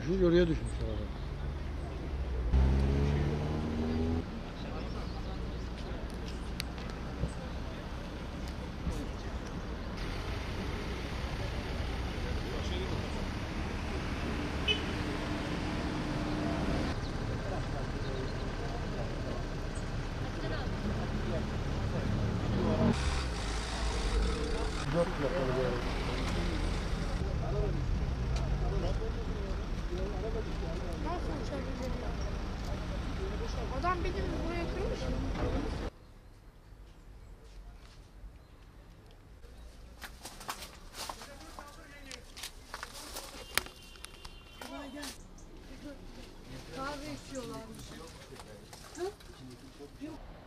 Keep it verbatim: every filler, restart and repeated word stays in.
düşmüş, oraya düşmüş araba. Dört plakalı bir araba. Nasıl uçabilir ya? Adam benim buraya kırmış mı? Kahve içiyorlarmış. Hı? Yok.